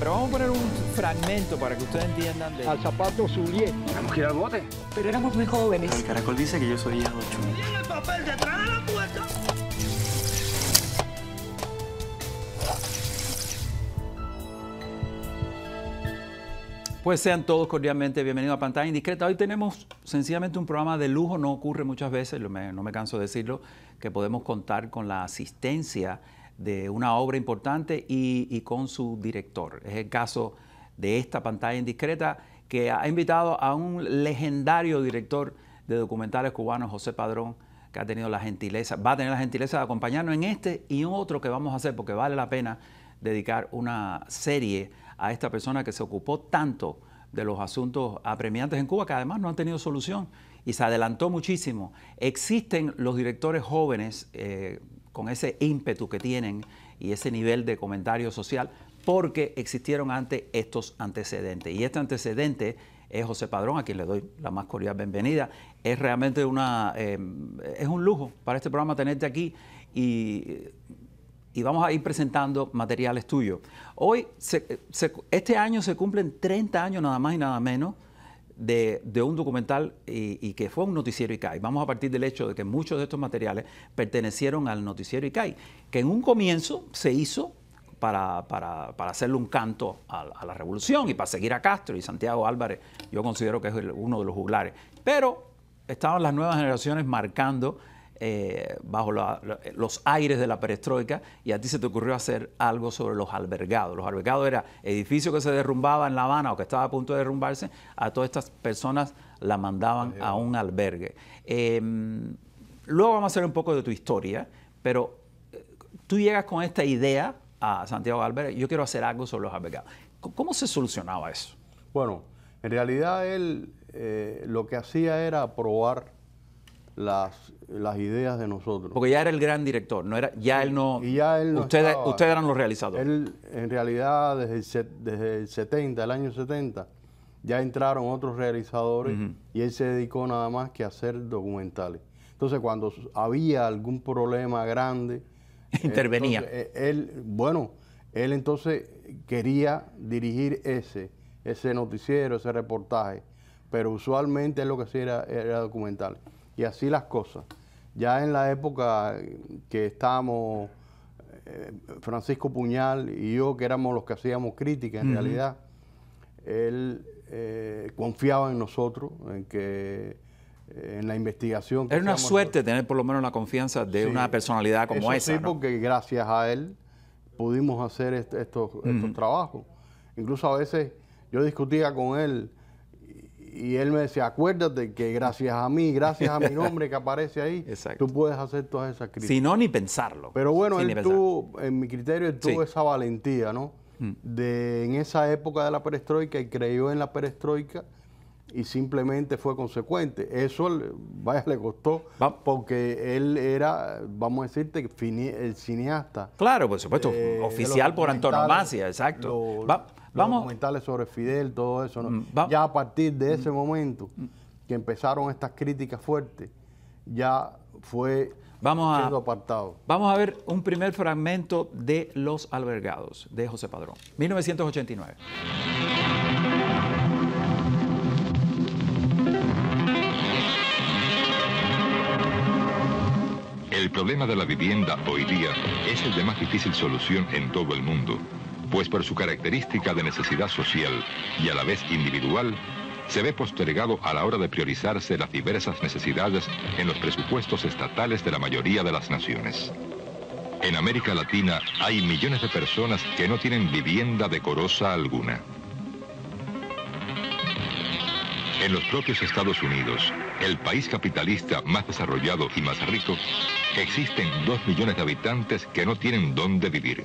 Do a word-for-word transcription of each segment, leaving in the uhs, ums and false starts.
pero vamos a poner un fragmento para que ustedes entiendan de... Al zapato Zuliet. Tenemos que ir al bote. Pero éramos muy jóvenes. El caracol dice que yo soy hijo ocho. ¡Tiene el papel detrás de la puerta! Pues sean todos cordialmente bienvenidos a Pantalla Indiscreta. Hoy tenemos sencillamente un programa de lujo, no ocurre muchas veces, no me, no me canso de decirlo, que podemos contar con la asistencia de una obra importante y, y con su director. Es el caso de esta Pantalla Indiscreta, que ha invitado a un legendario director de documentales cubanos, José Padrón, que ha tenido la gentileza, va a tener la gentileza de acompañarnos en este y en otro que vamos a hacer, porque vale la pena dedicar una serie a esta persona que se ocupó tanto de los asuntos apremiantes en Cuba, que además no han tenido solución y se adelantó muchísimo. Existen los directores jóvenes eh, con ese ímpetu que tienen y ese nivel de comentario social porque existieron antes estos antecedentes. Y este antecedente es José Padrón, a quien le doy la más cordial bienvenida. Es realmente una, eh, es un lujo para este programa tenerte aquí y... y vamos a ir presentando materiales tuyos. Hoy, se, se, este año se cumplen treinta años nada más y nada menos de, de un documental y, y que fue un noticiero I C A I. Vamos a partir del hecho de que muchos de estos materiales pertenecieron al noticiero I C A I, que en un comienzo se hizo para, para, para hacerle un canto a, a la revolución y para seguir a Castro, y Santiago Álvarez yo considero que es el, uno de los juglares. Pero estaban las nuevas generaciones marcando Eh, bajo la, los aires de la perestroika, y a ti se te ocurrió hacer algo sobre los albergados. Los albergados era edificio que se derrumbaba en La Habana o que estaba a punto de derrumbarse, a todas estas personas la mandaban a un albergue. Eh, luego vamos a hacer un poco de tu historia, pero tú llegas con esta idea a Santiago Álvarez: yo quiero hacer algo sobre los albergados. ¿Cómo se solucionaba eso? Bueno, en realidad él eh, lo que hacía era probar las, las ideas de nosotros. Porque ya era el gran director, no era, ya él no... Y ya él no ustedes, estaba, ustedes eran los realizadores. Él, en realidad, desde el, set, desde el setenta, el año setenta, ya entraron otros realizadores, uh-huh, y él se dedicó nada más que a hacer documentales. Entonces, cuando había algún problema grande... intervenía. Entonces, él, bueno, él entonces quería dirigir ese, ese noticiero, ese reportaje, pero usualmente él lo que hacía era, era documental. Y así las cosas. Ya en la época que estábamos, eh, Francisco Puñal y yo, que éramos los que hacíamos crítica, en uh-huh, realidad, él eh, confiaba en nosotros, en que eh, en la investigación. Que Era una suerte nosotros. tener por lo menos la confianza de sí, una personalidad como eso esa. Sí, ¿no? porque gracias a él pudimos hacer est estos, uh-huh, estos trabajos. Incluso a veces yo discutía con él, y él me decía: acuérdate que gracias a mí, gracias a mi nombre que aparece ahí, exacto, tú puedes hacer todas esas críticas. Si no, ni pensarlo. Pero bueno, él tuvo, en mi criterio, él tuvo sí. esa valentía, ¿no? Mm. De en esa época de la perestroika, y creyó en la perestroika y simplemente fue consecuente. Eso, vaya, le costó, Va. porque él era, vamos a decirte, el cineasta. Claro, por supuesto, eh, oficial por antonomasia, exacto. Lo, Va. Vamos. Los documentales sobre Fidel, todo eso, ¿no? Va. Ya a partir de ese momento que empezaron estas críticas fuertes, ya fue vamos a, siendo apartado. Vamos a ver un primer fragmento de Los Albergados, de José Padrón, mil novecientos ochenta y nueve. El problema de la vivienda hoy día es el de más difícil solución en todo el mundo, pues por su característica de necesidad social y a la vez individual, se ve postergado a la hora de priorizarse las diversas necesidades en los presupuestos estatales de la mayoría de las naciones. En América Latina hay millones de personas que no tienen vivienda decorosa alguna. En los propios Estados Unidos, el país capitalista más desarrollado y más rico, existen dos millones de habitantes que no tienen dónde vivir.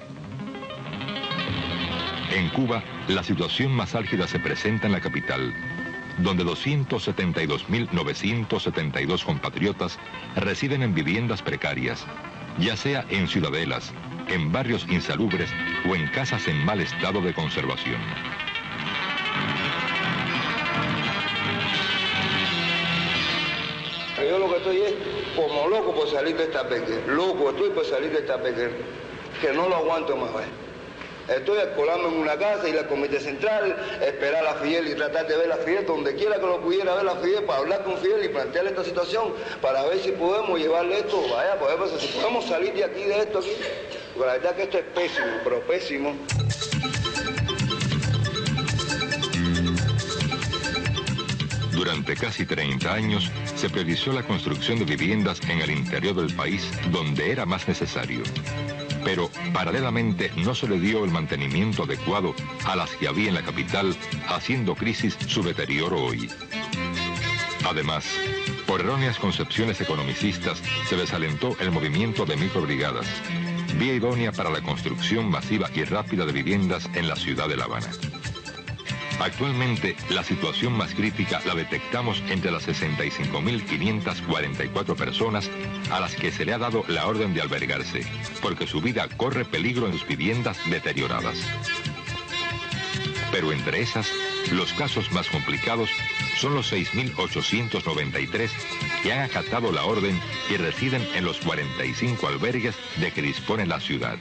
En Cuba, la situación más álgida se presenta en la capital, donde doscientos setenta y dos mil novecientos setenta y dos compatriotas residen en viviendas precarias, ya sea en ciudadelas, en barrios insalubres o en casas en mal estado de conservación. Yo lo que estoy es como loco por salir de esta pequeña, loco estoy por salir de esta pequeña, que no lo aguanto más. ¿eh? Estoy al colarme en una casa, ir al comité central, esperar a Fidel y tratar de ver a Fidel donde quiera que lo pudiera ver a Fidel, para hablar con Fidel y plantearle esta situación, para ver si podemos llevarle esto, vaya, por ejemplo, si podemos salir de aquí, de esto aquí. Porque la verdad es que esto es pésimo, pero pésimo. Durante casi treinta años se priorizó la construcción de viviendas en el interior del país donde era más necesario. Pero paralelamente no se le dio el mantenimiento adecuado a las que había en la capital, haciendo crisis su deterioro hoy. Además, por erróneas concepciones economicistas se desalentó el movimiento de microbrigadas, vía idónea para la construcción masiva y rápida de viviendas en la ciudad de La Habana. Actualmente, la situación más crítica la detectamos entre las sesenta y cinco mil quinientas cuarenta y cuatro personas a las que se le ha dado la orden de albergarse, porque su vida corre peligro en sus viviendas deterioradas. Pero entre esas, los casos más complicados son los seis mil ochocientos noventa y tres que han acatado la orden y residen en los cuarenta y cinco albergues de que dispone la ciudad.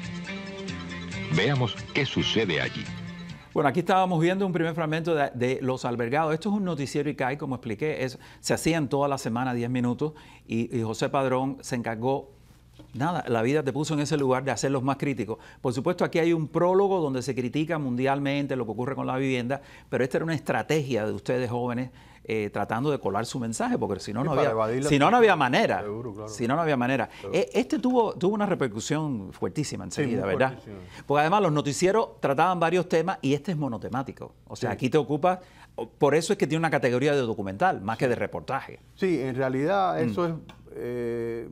Veamos qué sucede allí. Bueno, aquí estábamos viendo un primer fragmento de, de los albergados. Esto es un noticiero I C A I, como expliqué, es, se hacían toda la semana diez minutos y, y José Padrón se encargó, nada, la vida te puso en ese lugar de hacerlos más críticos. Por supuesto, aquí hay un prólogo donde se critica mundialmente lo que ocurre con la vivienda, pero esta era una estrategia de ustedes jóvenes eh, tratando de colar su mensaje, porque si no, no había, si no, no había manera. Seguro, claro. Si no, no había manera. Eh, este tuvo, tuvo una repercusión fuertísima enseguida, sí, ¿verdad? Fuertísima. Porque además los noticieros trataban varios temas y este es monotemático. O sea, sí. Aquí te ocupas, por eso es que tiene una categoría de documental, más sí. que de reportaje. Sí, en realidad eso mm. es eh,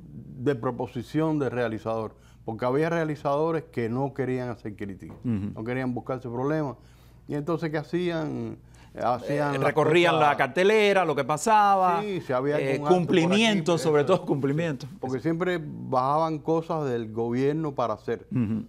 de proposición del realizador, porque había realizadores que no querían hacer crítica, uh-huh. no querían buscarse problemas, y entonces ¿qué hacían? Hacían eh, recorrían cosas, la cartelera, lo que pasaba, sí, si había eh, cumplimientos, aquí, sobre eso, todo cumplimientos. Porque siempre bajaban cosas del gobierno para hacer. Uh-huh.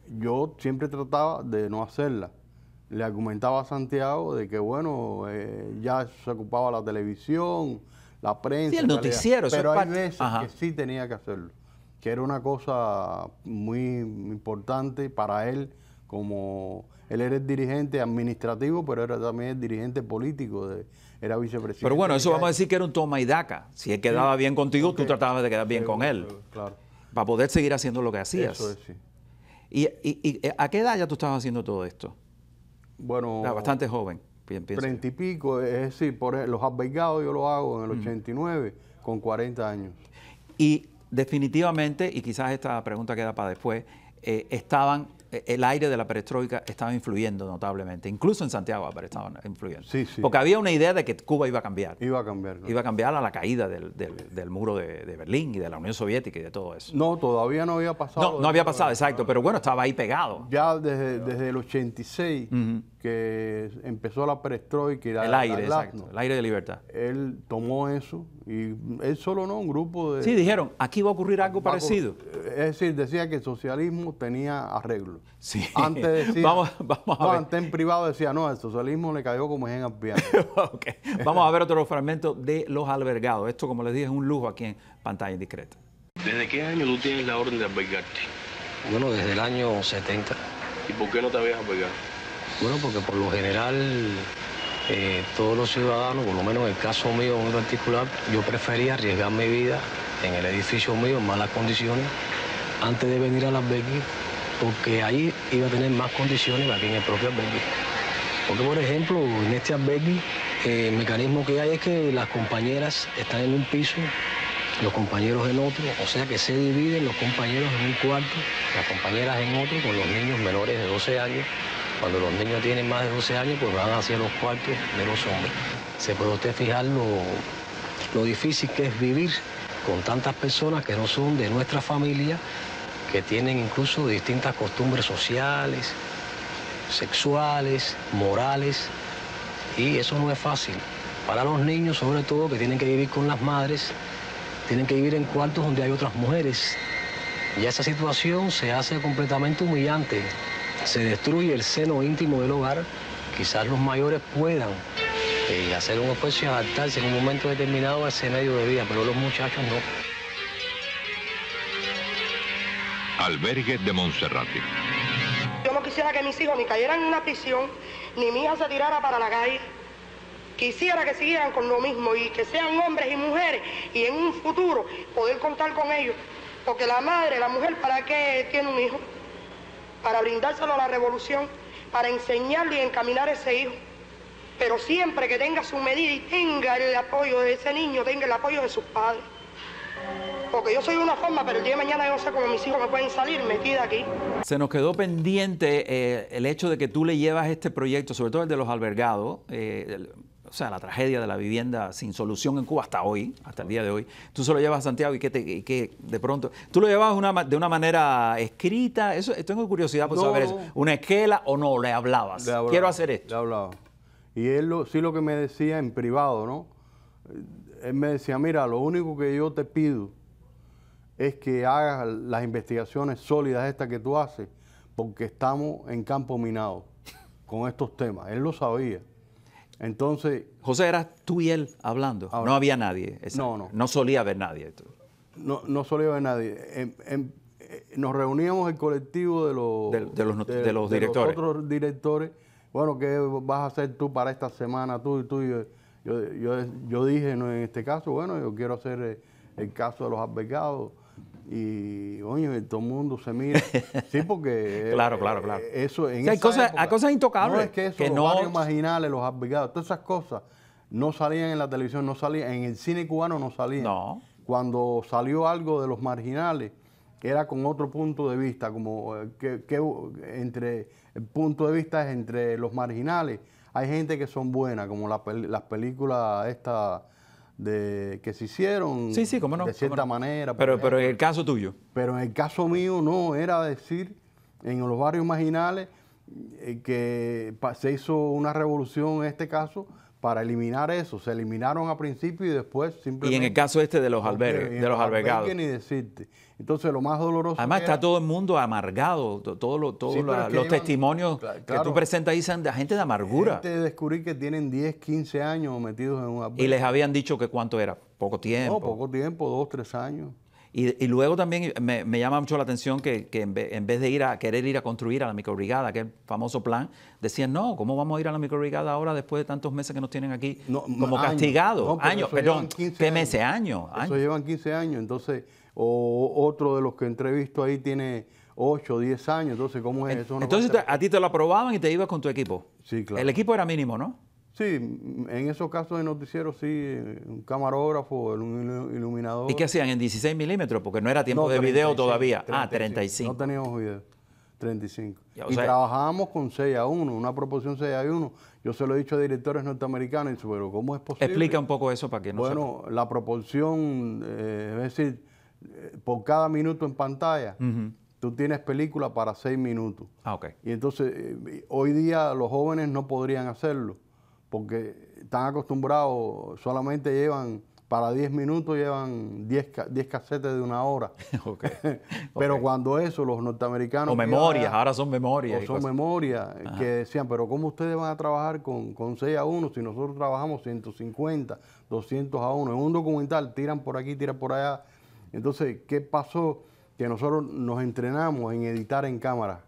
Yo siempre trataba de no hacerlas. Le argumentaba a Santiago de que, bueno, eh, ya se ocupaba la televisión, la prensa. Sí, el noticiero. Pero hay parte... veces Ajá. que sí tenía que hacerlo, que era una cosa muy importante para él, como él era el dirigente administrativo, pero era también el dirigente político, de, era vicepresidente. Pero bueno, eso vamos a decir que era un toma y daca. Si él quedaba sí. bien contigo, okay. tú tratabas de quedar bien sí, con él. Claro. Para poder seguir haciendo lo que hacías. Eso es, sí. ¿Y, y, y a qué edad ya tú estabas haciendo todo esto? Bueno, era bastante joven. Treinta y pico, es decir, por los albergados yo lo hago en el ochenta y nueve, mm. con cuarenta años. Y definitivamente, y quizás esta pregunta queda para después, eh, estaban, el aire de la perestroika estaba influyendo notablemente, incluso en Santiago estaban influyendo. Sí, sí. Porque había una idea de que Cuba iba a cambiar. Iba a cambiar. ¿No? Iba a cambiar a la caída del, del, del muro de, de Berlín y de la Unión Soviética y de todo eso. No, todavía no había pasado. No, no había pasado, exacto, pero bueno, estaba ahí pegado. Ya desde, desde el ochenta y seis, uh-huh. que empezó la perestroika y la, el aire, la exacto, glasnost, el aire de libertad. Él tomó eso y él solo no, un grupo de... Sí, dijeron, aquí va a ocurrir algo va parecido. Es decir, decía que el socialismo tenía arreglo. Sí. Antes decía, vamos, vamos a no, ver. antes en privado decía, no, el socialismo le cayó como en al piano. Okay. Vamos a ver otro fragmento de los albergados. Esto, como les dije, es un lujo aquí en Pantalla Indiscreta. ¿Desde qué año tú tienes la orden de albergarte? Bueno, desde el año setenta. ¿Y por qué no te habías albergado? Bueno, porque por lo general eh, todos los ciudadanos, por lo menos en el caso mío en particular, yo prefería arriesgar mi vida en el edificio mío en malas condiciones antes de venir al albergue, porque ahí iba a tener más condiciones que aquí en el propio albergue. Porque, por ejemplo, en este albergue, eh, el mecanismo que hay es que las compañeras están en un piso, los compañeros en otro, o sea que se dividen los compañeros en un cuarto, las compañeras en otro, con los niños menores de doce años. Cuando los niños tienen más de doce años, pues van hacia los cuartos de los hombres. Se puede usted fijar lo, lo difícil que es vivir con tantas personas que no son de nuestra familia, que tienen incluso distintas costumbres sociales, sexuales, morales, y eso no es fácil. Para los niños, sobre todo, que tienen que vivir con las madres, tienen que vivir en cuartos donde hay otras mujeres. Y esa situación se hace completamente humillante. Se destruye el seno íntimo del hogar. Quizás los mayores puedan eh, hacer un esfuerzo y adaptarse en un momento determinado a ese medio de vida, pero los muchachos no. Albergue de Monserrate. Yo no quisiera quisiera que mis hijos ni cayeran en una prisión, ni mi hija se tirara para la calle. Quisiera que siguieran con lo mismo y que sean hombres y mujeres y en un futuro poder contar con ellos. Porque la madre, la mujer, ¿para qué tiene un hijo? Para brindárselo a la revolución, para enseñarle y encaminar a ese hijo. Pero siempre que tenga su medida y tenga el apoyo de ese niño, tenga el apoyo de sus padres. Porque yo soy de una forma, pero el día de mañana yo no sé cómo mis hijos me pueden salir metida aquí. Se nos quedó pendiente eh, el hecho de que tú le llevas este proyecto, sobre todo el de los albergados, eh, el, o sea, la tragedia de la vivienda sin solución en Cuba hasta hoy, hasta el día de hoy. Tú se lo llevas a Santiago y que, te, y que de pronto... ¿Tú lo llevabas una, de una manera escrita? Eso, tengo curiosidad por no, saber no. eso. ¿Una esquela o no? ¿Le hablabas? Le hablaba, Quiero hacer esto. Le hablaba. Y él lo, sí lo que me decía en privado, ¿no? Él me decía, mira, lo único que yo te pido es que hagas las investigaciones sólidas estas que tú haces, porque estamos en campo minado con estos temas. Él lo sabía. Entonces... José, eras tú y él hablando. Ahora, no había nadie. No, no. No solía haber nadie. No, no solía haber nadie. En, en, nos reuníamos el colectivo de los, de, de los, de, de los de directores. Los otros directores. Bueno, ¿qué vas a hacer tú para esta semana? Tú y tú. Yo, yo, yo, yo dije, no, en este caso, bueno, yo quiero hacer el, el caso de los albergados. Y, oye, todo el mundo se mira. Sí, porque... claro, claro, claro. Eso, en o sea, hay, cosas, época, hay cosas intocables. No es que eso, que los no... barrios marginales, los albergados, todas esas cosas no salían en la televisión, no salían, en el cine cubano no salían. No. Cuando salió algo de los marginales, era con otro punto de vista, como que, que entre el punto de vista es entre los marginales. Hay gente que son buenas, como la, las películas estas de que se hicieron sí, sí, cómo no, de cierta cómo no. manera. Pero, pero en el caso tuyo. Pero en el caso mío no, era decir, en los barrios marginales, eh, que se hizo una revolución en este caso para eliminar eso. Se eliminaron a principio y después simplemente... Y en el caso este de los albergues, de los albergados. Ni decirte. Entonces lo más doloroso... Además que está era, todo el mundo amargado, todos lo, todo sí, la, es que los llevan, testimonios claro, que tú presentas ahí son de gente de amargura. Gente descubrí que tienen diez, quince años metidos en un albergue. Y les habían dicho que cuánto era, poco tiempo. No, poco tiempo, dos, tres años. Y, y luego también me, me llama mucho la atención que, que en, vez, en vez de ir a querer ir a construir a la microbrigada, aquel famoso plan, decían, no, ¿cómo vamos a ir a la microbrigada ahora después de tantos meses que nos tienen aquí no, como años. castigados? No, años, perdón, ¿qué meses? Años. Eso años. llevan quince años, entonces, o otro de los que entrevisto ahí tiene ocho, diez años, entonces, ¿cómo es eso? Entonces, te, a ti te lo aprobaban y te ibas con tu equipo. Sí, claro. El equipo era mínimo, ¿no? Sí, en esos casos de noticiero sí, un camarógrafo, un iluminador. ¿Y qué hacían? ¿En dieciséis milímetros? Porque no era tiempo no, de treinta y video cinco, todavía. treinta y cinco. Ah, treinta y cinco. No teníamos video, treinta y cinco. Ya, o y sea, trabajábamos con seis a uno, una proporción seis a uno. Yo se lo he dicho a directores norteamericanos, y dice, pero ¿cómo es posible? Explica un poco eso para que no Bueno, sepa. la proporción, eh, es decir, eh, por cada minuto en pantalla, uh-huh. tú tienes película para seis minutos. Ah, ok. Y entonces, eh, hoy día los jóvenes no podrían hacerlo, porque están acostumbrados, solamente llevan, para diez minutos llevan diez, diez casetes de una hora. Okay. Pero okay. cuando eso, los norteamericanos... O memorias, ahora son memorias. O son memorias, que decían, pero ¿cómo ustedes van a trabajar con, con seis a uno si nosotros trabajamos ciento cincuenta, doscientos a uno? En un documental tiran por aquí, tiran por allá. Entonces, ¿qué pasó? Que nosotros nos entrenamos en editar en cámara.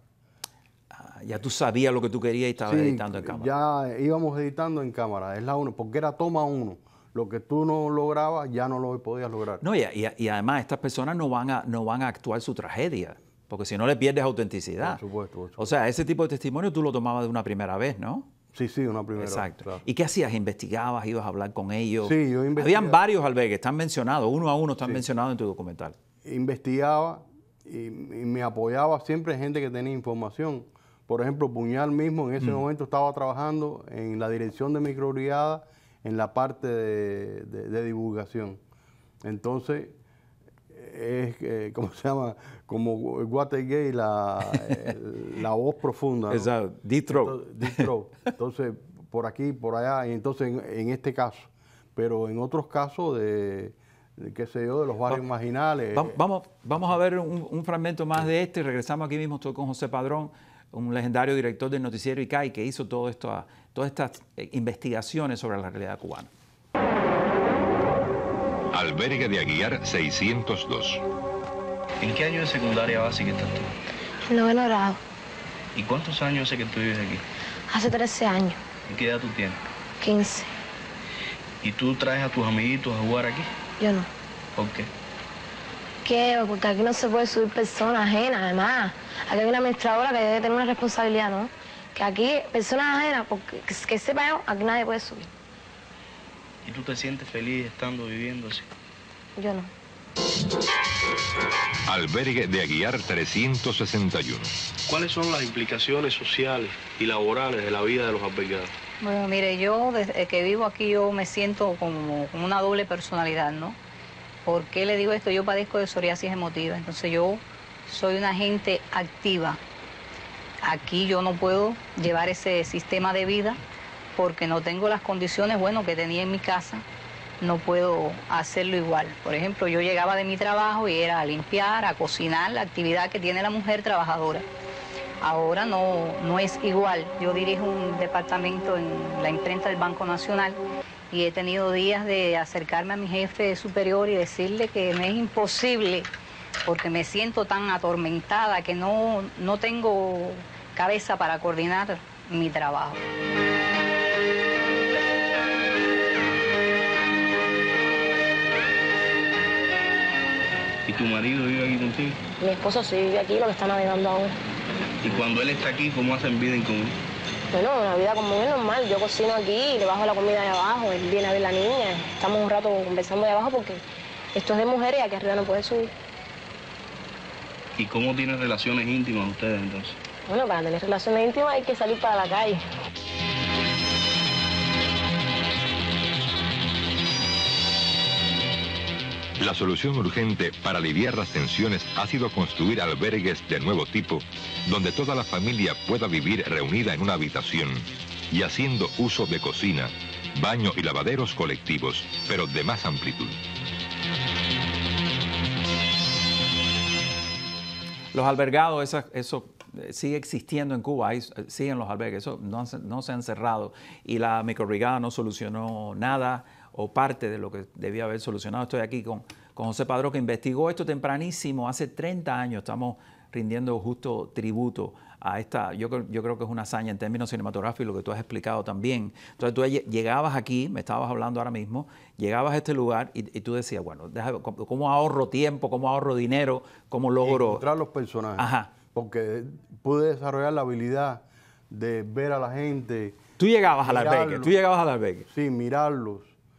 Ya tú sabías lo que tú querías y estabas sí, editando en cámara. Ya íbamos editando en cámara, es la uno, porque era toma uno. Lo que tú no lograbas, ya no lo podías lograr. No, y, y, y además estas personas no van, a, no van a actuar su tragedia, porque si no le pierdes autenticidad. Por supuesto, por supuesto. O sea, ese tipo de testimonio tú lo tomabas de una primera vez, ¿no? Sí, sí, una primera Exacto. vez. Claro. ¿Y qué hacías? ¿Investigabas? ¿Ibas a hablar con ellos? Sí, yo investigaba. Habían varios albergues, están mencionados, uno a uno están sí. mencionados en tu documental. Investigaba y, y me apoyaba siempre gente que tenía información. Por ejemplo, Puñal mismo en ese mm. momento estaba trabajando en la dirección de microbrigada en la parte de, de, de divulgación. Entonces, es, eh, ¿cómo se llama? Como Watergate, la, el, la voz profunda, ¿no? Exacto, deep throat. Deep throat. Entonces, por aquí, por allá, y entonces en, en este caso. Pero en otros casos de, de, qué sé yo, de los barrios Va, marginales. Va, vamos, vamos a ver un, un fragmento más de este y regresamos aquí mismo. Estoy con José Padrón, un legendario director del noticiero I C A I que hizo todo esto, todas estas investigaciones sobre la realidad cubana. Albergue de Aguiar seiscientos dos. ¿En qué año de secundaria básica estás tú? En noveno grado. ¿Y cuántos años hace que tú vives aquí? Hace trece años. ¿Y qué edad tú tienes? quince. ¿Y tú traes a tus amiguitos a jugar aquí? Yo no. ¿Por qué? ¿Qué? Porque aquí no se puede subir personas ajenas, además. Aquí hay una administradora que debe tener una responsabilidad, ¿no? Que aquí, personas ajenas, porque que, que sepa yo, aquí nadie puede subir. ¿Y tú te sientes feliz estando viviendo así? Yo no. Albergue de Aguiar trescientos sesenta y uno. ¿Cuáles son las implicaciones sociales y laborales de la vida de los albergados? Bueno, mire, yo desde que vivo aquí yo me siento como, como una doble personalidad, ¿no? ¿Por qué le digo esto? Yo padezco de psoriasis emotiva, entonces yo soy una gente activa. Aquí yo no puedo llevar ese sistema de vida porque no tengo las condiciones, bueno, que tenía en mi casa. No puedo hacerlo igual. Por ejemplo, yo llegaba de mi trabajo y era a limpiar, a cocinar, la actividad que tiene la mujer trabajadora. Ahora no, no es igual. Yo dirijo un departamento en la imprenta del Banco Nacional y he tenido días de acercarme a mi jefe superior y decirle que me es imposible porque me siento tan atormentada que no, no tengo cabeza para coordinar mi trabajo. ¿Y tu marido vive aquí contigo? Mi esposo sí vive aquí, lo que está navegando ahora. ¿Y cuando él está aquí, cómo hacen vida en común? Bueno, una vida común es normal. Yo cocino aquí, le bajo la comida de abajo, él viene a ver la niña. Estamos un rato conversando de abajo porque esto es de mujeres y aquí arriba no puede subir. ¿Y cómo tienen relaciones íntimas ustedes entonces? Bueno, para tener relaciones íntimas hay que salir para la calle. La solución urgente para aliviar las tensiones ha sido construir albergues de nuevo tipo, donde toda la familia pueda vivir reunida en una habitación y haciendo uso de cocina, baño y lavaderos colectivos, pero de más amplitud. Los albergados, eso, eso sigue existiendo en Cuba, ahí siguen los albergues, eso no, no se han cerrado y la microbrigada no solucionó nada o parte de lo que debía haber solucionado. Estoy aquí con, con José Padrón, que investigó esto tempranísimo, hace treinta años, estamos rindiendo justo tributo a esta, yo, yo creo que es una hazaña en términos cinematográficos, lo que tú has explicado también. Entonces tú llegabas aquí, me estabas hablando ahora mismo, llegabas a este lugar y, y tú decías, bueno, déjame, ¿cómo ahorro tiempo, cómo ahorro dinero, cómo logro...? Encontrar los personajes. Ajá. Porque pude desarrollar la habilidad de ver a la gente. Tú llegabas al albergue, tú llegabas al albergue. Sí, mirarlos.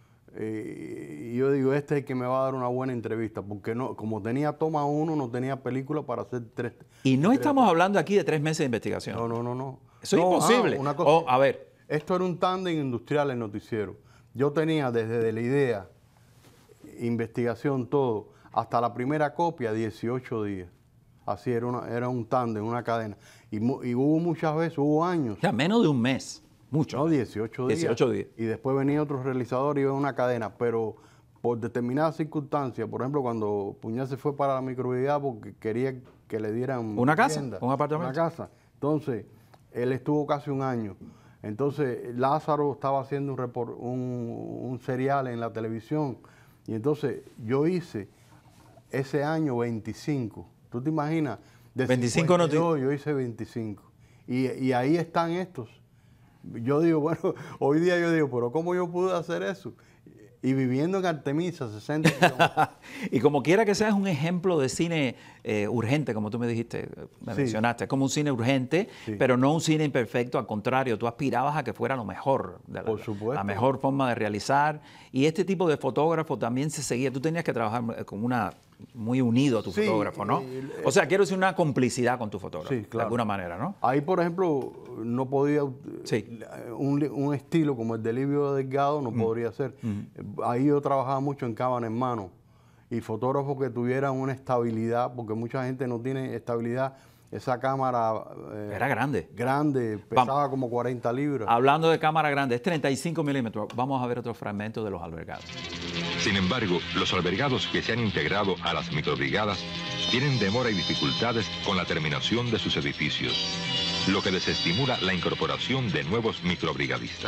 Eh, y yo digo, este es el que me va a dar una buena entrevista, porque no, como tenía toma uno, no tenía película para hacer tres. Y no tres, estamos hablando aquí de tres meses de investigación. No, no, no, no. Eso no, es imposible. Ah, una cosa, oh, a ver. Esto era un tándem industrial en noticiero. Yo tenía desde la idea, investigación, todo, hasta la primera copia, dieciocho días. Así era, una, era un tándem, una cadena. Y, y hubo muchas veces, hubo años. O sea, menos de un mes. Mucho. No, dieciocho días. dieciocho días. Y después venía otro realizador y iba una cadena. Pero por determinadas circunstancias, por ejemplo, cuando Puñal se fue para la microbrigada porque quería que le dieran una casa, vivienda, un apartamento. Una casa. Entonces, él estuvo casi un año. Entonces, Lázaro estaba haciendo un, report, un, un serial en la televisión. Y entonces, yo hice ese año veinticinco. ¿Tú te imaginas? De veinticinco no te... yo hice veinticinco. Y, y ahí están estos. Yo digo, bueno, hoy día yo digo, pero ¿cómo yo pude hacer eso? Y viviendo en Artemisa, sesenta kilómetros. Y como quiera que sea, es un ejemplo de cine eh, urgente, como tú me dijiste, me sí. mencionaste. Es como un cine urgente, sí. pero no un cine imperfecto. Al contrario, tú aspirabas a que fuera lo mejor. De la, Por supuesto. La mejor forma de realizar. Y este tipo de fotógrafo también se seguía. Tú tenías que trabajar con una... muy unido a tu sí, fotógrafo, ¿no? Eh, o sea, quiero decir una complicidad con tu fotógrafo, sí, claro. de alguna manera, ¿no? Ahí, por ejemplo, no podía... Sí. Un, un estilo como el de Livio Delgado no mm. podría ser. Mm. Ahí yo trabajaba mucho en cámara en mano. Y fotógrafos que tuvieran una estabilidad, porque mucha gente no tiene estabilidad. Esa cámara... Eh, Era grande. Grande, pesaba Vamos. como cuarenta libras. Hablando de cámara grande, es treinta y cinco milímetros. Vamos a ver otro fragmento de los albergados. Sin embargo, los albergados que se han integrado a las microbrigadas tienen demora y dificultades con la terminación de sus edificios, lo que desestimula la incorporación de nuevos microbrigadistas.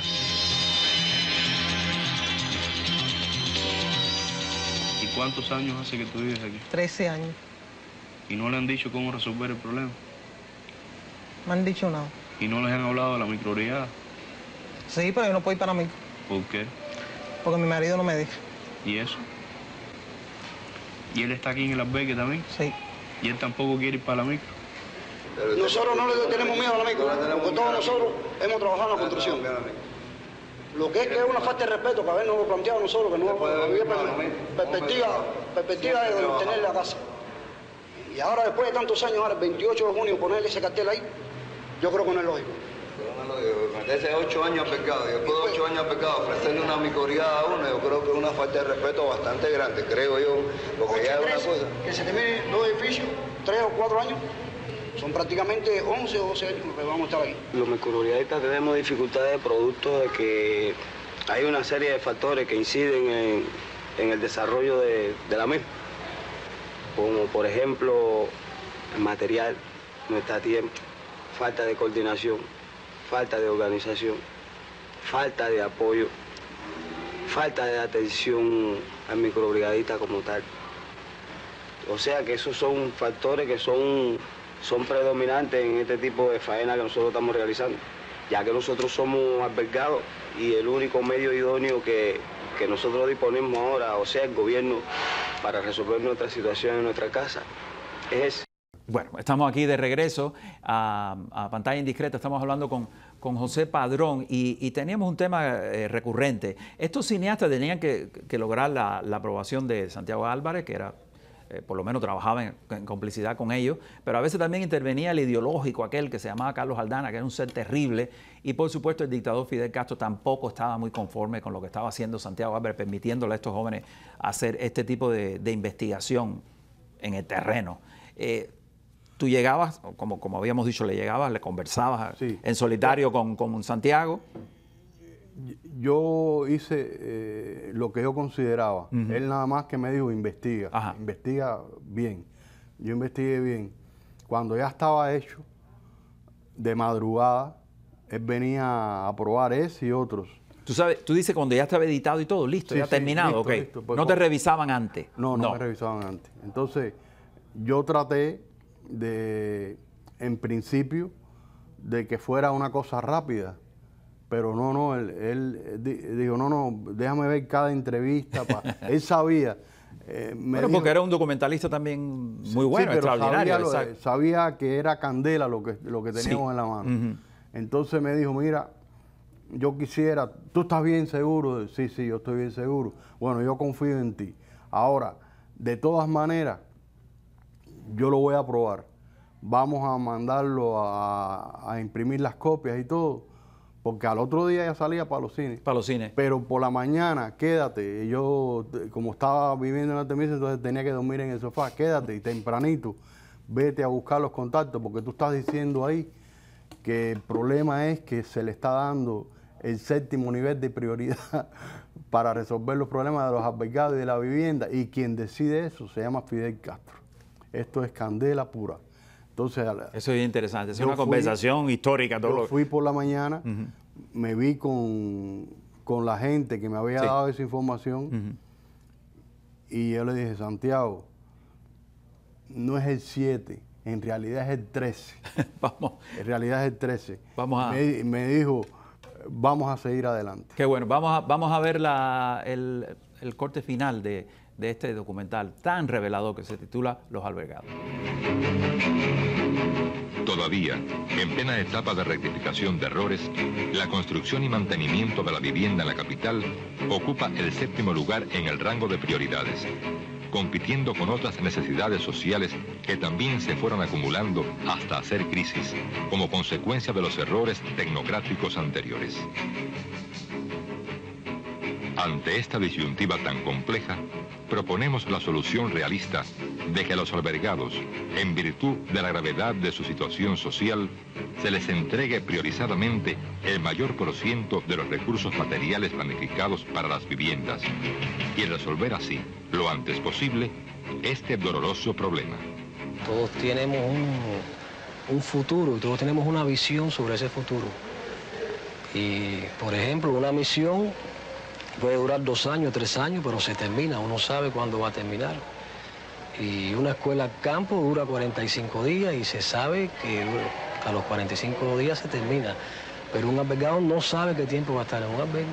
¿Y cuántos años hace que tú vives aquí? trece años. ¿Y no le han dicho cómo resolver el problema? Me han dicho nada. ¿Y no les han hablado de la microbrigada? Sí, pero yo no puedo ir para la micro. ¿Por qué? Porque mi marido no me deja. ¿Y eso? ¿Y él está aquí en el albergue también? Sí. ¿Y él tampoco quiere ir para la micro? Nosotros no le tenemos miedo a la micro, porque todos nosotros hemos trabajado en la construcción. Lo que es que es una falta de respeto, que habernos lo planteado nosotros, que no había perspectiva, perspectiva de tener la casa. Y ahora, después de tantos años, ahora el veintiocho de junio, ponerle ese cartel ahí, yo creo que no es lógico. Meterse ocho años a pecado y después de ocho años a pecado ofrecerle una microbrigada a uno, yo creo que es una falta de respeto bastante grande, creo yo, porque ya es una cosa. Que se terminen dos edificios, tres o cuatro años, son prácticamente once o doce años que vamos a estar aquí. Los microbrigadistas tenemos dificultades producto de que hay una serie de factores que inciden en, en el desarrollo de, de la misma, como por ejemplo el material, no está a tiempo, falta de coordinación, falta de organización, falta de apoyo, falta de atención al microbrigadista como tal. O sea que esos son factores que son, son predominantes en este tipo de faena que nosotros estamos realizando, ya que nosotros somos albergados y el único medio idóneo que, que nosotros disponemos ahora, o sea, el gobierno, para resolver nuestra situación en nuestra casa, es ese. Bueno, estamos aquí de regreso a, a Pantalla Indiscreta. Estamos hablando con, con José Padrón y, y teníamos un tema eh, recurrente. Estos cineastas tenían que, que lograr la, la aprobación de Santiago Álvarez, que era, eh, por lo menos trabajaba en, en complicidad con ellos, pero a veces también intervenía el ideológico, aquel que se llamaba Carlos Aldana, que era un ser terrible, y por supuesto el dictador Fidel Castro tampoco estaba muy conforme con lo que estaba haciendo Santiago Álvarez, permitiéndole a estos jóvenes hacer este tipo de, de investigación en el terreno. Eh, Tú llegabas, como, como habíamos dicho, le llegabas, le conversabas sí. en solitario con, con Santiago. Yo hice eh, lo que yo consideraba. Uh-huh. Él nada más que me dijo, investiga, Ajá. investiga bien. Yo investigué bien. Cuando ya estaba hecho, de madrugada, él venía a probar ese y otros. Tú sabes, tú dices cuando ya estaba editado y todo, listo, sí, ya sí, terminado, listo, okay. listo. Pues, ¿no te revisaban antes? No, no, no me revisaban antes. Entonces, yo traté de, en principio, de que fuera una cosa rápida, pero no, no, él, él dijo, no, no, déjame ver cada entrevista. Pa. Él sabía. Eh, me bueno, dijo, porque era un documentalista también muy bueno, sí, pero extraordinario. Sabía, lo, sabía que era candela lo que, lo que teníamos sí. en la mano. Uh-huh. Entonces me dijo, mira, yo quisiera, ¿tú estás bien seguro? Sí, sí, yo estoy bien seguro. Bueno, yo confío en ti. Ahora, de todas maneras, yo lo voy a probar. Vamos a mandarlo a, a imprimir las copias y todo, porque al otro día ya salía para los cines. Para los cines. Pero por la mañana, quédate. Y yo, como estaba viviendo en Artemisa, entonces tenía que dormir en el sofá. Quédate y tempranito, vete a buscar los contactos, porque tú estás diciendo ahí que el problema es que se le está dando el séptimo nivel de prioridad para resolver los problemas de los albergados y de la vivienda. Y quien decide eso se llama Fidel Castro. Esto es candela pura. Entonces, eso es interesante, es una fui, conversación histórica. Todo yo lo... fui por la mañana, uh-huh. me vi con, con la gente que me había sí. dado esa información uh-huh. y yo le dije, Santiago, no es el siete, en realidad es el trece. Vamos. En realidad es el trece. Vamos a... Me, me dijo, vamos a seguir adelante. Qué bueno, vamos a, vamos a ver la, el, el corte final de... de este documental tan revelador que se titula Los Albergados. Todavía, en plena etapa de rectificación de errores, la construcción y mantenimiento de la vivienda en la capital ocupa el séptimo lugar en el rango de prioridades, compitiendo con otras necesidades sociales que también se fueron acumulando hasta hacer crisis, como consecuencia de los errores tecnocráticos anteriores. Ante esta disyuntiva tan compleja, proponemos la solución realista de que a los albergados, en virtud de la gravedad de su situación social, se les entregue priorizadamente el mayor por ciento de los recursos materiales planificados para las viviendas y resolver así, lo antes posible, este doloroso problema. Todos tenemos un, un futuro, todos tenemos una visión sobre ese futuro. Y, por ejemplo, una misión puede durar dos años, tres años, pero se termina, uno sabe cuándo va a terminar. Y una escuela campo dura cuarenta y cinco días y se sabe que A los cuarenta y cinco días se termina. Pero un albergado no sabe qué tiempo va a estar en un albergue.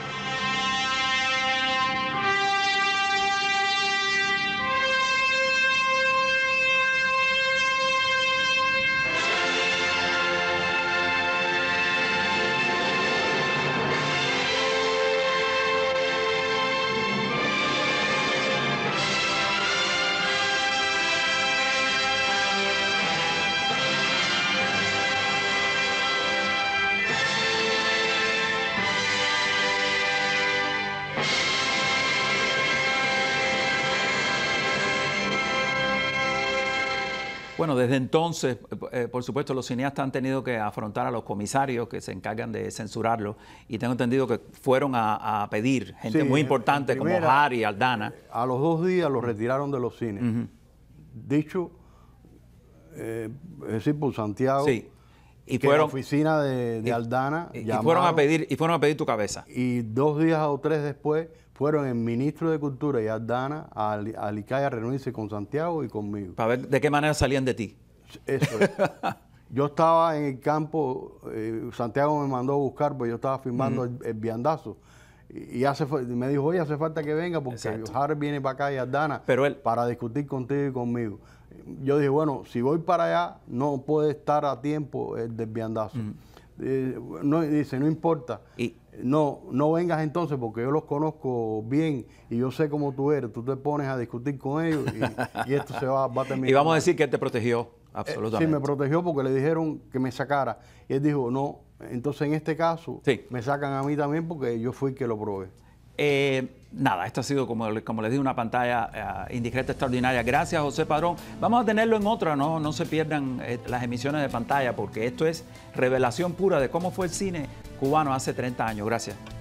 Bueno, desde entonces, eh, por supuesto, los cineastas han tenido que afrontar a los comisarios que se encargan de censurarlo y tengo entendido que fueron a, a pedir gente Sí, muy en- importante en como primera, Harry, Aldana. A los dos días lo retiraron de los cines. Ujú. Dicho, eh, es decir, por Santiago, Sí. Y que fueron- la oficina de, de y- Aldana Y, y llamaron, fueron a pedir y fueron a pedir tu cabeza. y dos días o tres después fueron el ministro de Cultura y Aldana a, Ali- a Alicaya a reunirse con Santiago y conmigo. Para ver de qué manera salían de ti. Eso es. Yo estaba en el campo, eh, Santiago me mandó a buscar, pues yo estaba filmando el, el viandazo. Y, y hace, fa- me dijo, oye, hace falta que venga porque Exacto. Harry viene para acá y Aldana Pero él- para discutir contigo y conmigo. Yo dije, bueno, si voy para allá, no puede estar a tiempo el del viandazo. Eh, no, dice, no importa. Y- No, no vengas entonces porque yo los conozco bien y yo sé cómo tú eres. Tú te pones a discutir con ellos y, y esto se va, va a terminar. Y vamos a mal. decir que él te protegió, Eh, absolutamente. Sí, me protegió porque le dijeron que me sacara. Y él dijo, no, entonces en este caso Sí. me sacan a mí también porque yo fui el que lo probé. Eh, nada, esto ha sido, como, como les digo, una pantalla eh, indiscreta extraordinaria. Gracias, José Padrón. Vamos a tenerlo en otra, no, no se pierdan eh, las emisiones de pantalla porque esto es revelación pura de cómo fue el cine cubano hace treinta años. Gracias.